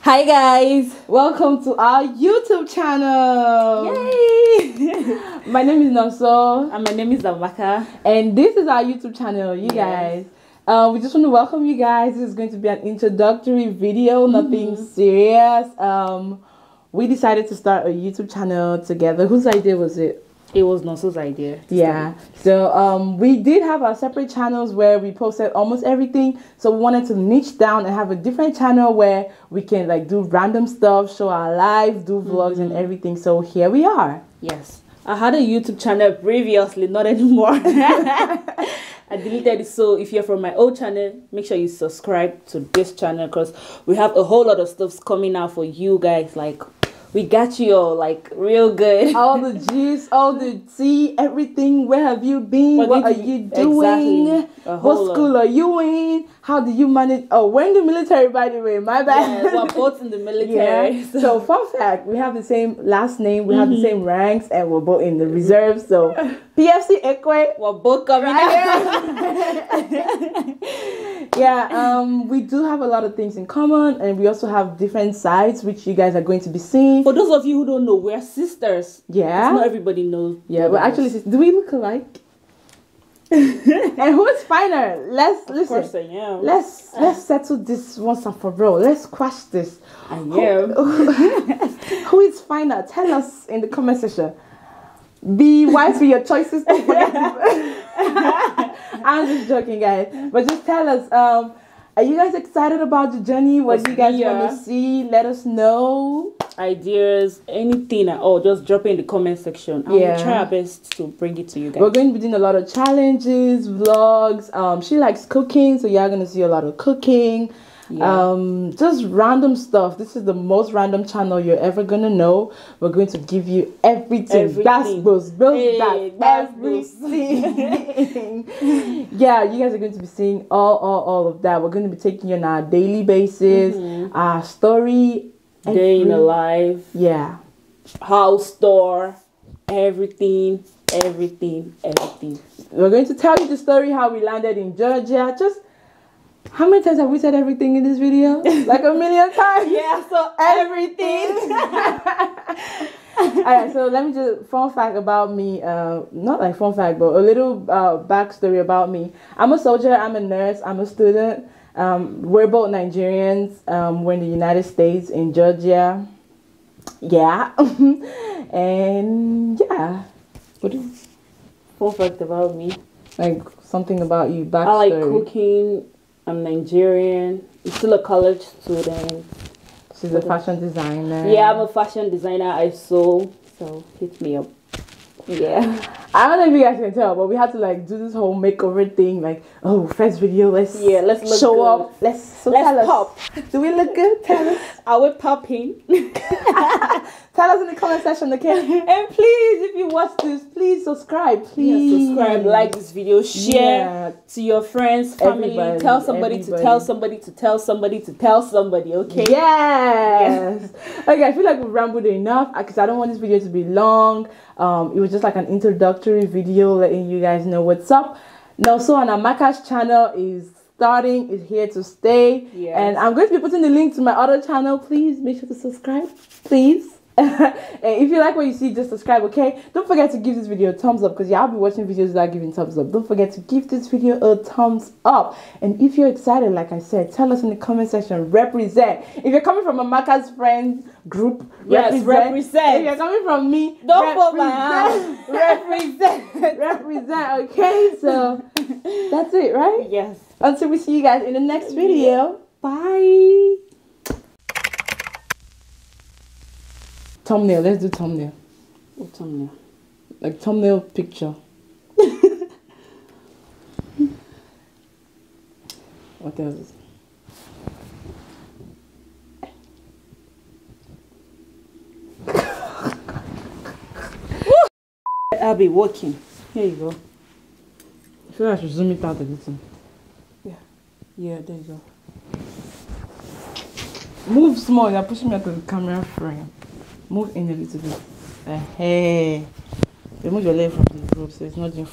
Hi guys, Welcome to our YouTube channel. yay! My name is Nonso, And my name is Amaka. and this is our YouTube channel, you guys. We just want to welcome you guys. This is going to be an introductory video, nothing serious. We decided to start a YouTube channel together. Whose idea was it? It was Nonso's idea. Yeah. So we did have our separate channels where we posted almost everything. So we wanted to niche down and have a different channel where we can like do random stuff, show our lives, do vlogs and everything. So here we are. Yes. I had a YouTube channel previously, not anymore. I deleted it. So if you're from my old channel, make sure you subscribe to this channel because we have a whole lot of stuff coming out for you guys. Like, we got you all like real good. All the gist, all the tea, everything. Where have you been? What are you doing? Exactly. What school are you in? How do you manage? Oh, we're in the military, by the way. My bad. Yeah, we're both in the military. Yeah. So fun fact, we have the same last name, we have the same ranks, and we're both in the reserves. So PFC Ekwe. We're both coming out. Yeah, we do have a lot of things in common, and we also have different sides which you guys are going to be seeing. For those of you who don't know, we're sisters. Yeah. Not everybody knows. Yeah, well, actually, do we look alike? And who's finer? Let's listen. Of course I am. Let's settle this once and for all. Let's quash this. I am. Who is finer? Tell us in the comment section. Be wise with your choices. Don't forget to- I'm just joking, guys. But just tell us. Are you guys excited about the journey? What do you guys want to see? Let us know. Ideas, anything at all, just drop it in the comment section. And we'll try our best to bring it to you guys. We're going to be doing a lot of challenges, vlogs. She likes cooking, so you're going to see a lot of cooking. Yeah. Just random stuff. This is the most random channel you're ever going to know. We're going to give you everything. That's everything. Yeah, you guys are going to be seeing all of that. We're going to be taking you on our daily basis, our story, Day in a life, house tour, everything. We're going to tell you the story how we landed in Georgia. Just how many times have we said everything in this video? Like a million times. Yeah, so everything. Alright, so let me just fun fact about me. Not like fun fact, but a little backstory about me. I'm a soldier. I'm a nurse. I'm a student. We're both Nigerians. We're in the United States, in Georgia. Yeah. And yeah. What is fun fact about me? Like something about you, backstory. I like cooking. I'm Nigerian. I'm still a college student. She's a fashion designer. Yeah, I'm a fashion designer. I sew. So hit me up. Yeah. I don't know if you guys can tell, but we had to like do this whole makeover thing. Like, oh, first video, let's look show good. up. Let's pop. Do we look good? Tell us. Are we popping? Tell us in the comment section, okay? And please, if you watch this, please subscribe. Please subscribe, like this video, share to your friends, family. Tell somebody to tell somebody to tell somebody to tell somebody. Okay. Yes. Okay, I feel like we've rambled enough because I don't want this video to be long. It was just like an introductory video letting you guys know what's up. Nonso and Amaka's channel is starting, is here to stay. Yes. And I'm going to be putting the link to my other channel. Please make sure to subscribe, please. And if you like what you see, just subscribe, okay? Don't forget to give this video a thumbs up because I'll be watching videos without giving thumbs up. Don't forget to give this video a thumbs up. And if you're excited, like I said, tell us in the comment section. Represent. If you're coming from Amaka's friend group, represent. If you're coming from me, don't put my hand. Represent, okay? So that's it, right? Yes. Until we see you guys in the next video. Bye. Thumbnail. Let's do thumbnail. What thumbnail? Like thumbnail picture. What else? I'll be walking. Here you go. I feel like I should zoom it out a little. Yeah, there you go. Move small. You're pushing me out of the camera frame. Move in a little bit. Hey. Remove your leg from the rope so it's not doing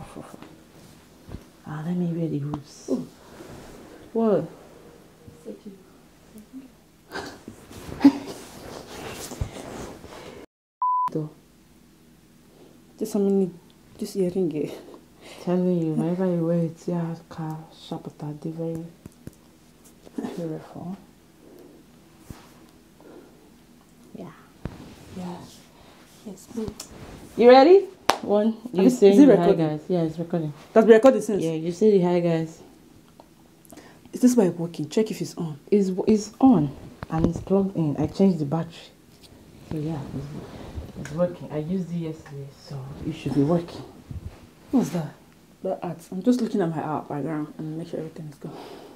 let me wear the hoops. What? though. Just this earring here. Telling you, whenever you wear it, yeah, car sharp at the very beautiful. Yeah. Yes. You ready? One. You say is it hi recording? guys. Yeah, it's recording. That's been recorded since. Yeah, you say the hi guys. Is this mic working? Check if it's on. It's on and it's plugged in. I changed the battery. So yeah, it's working. I used it yesterday, so it should be working. What's that? The art. I'm just looking at my art background and make sure everything is good.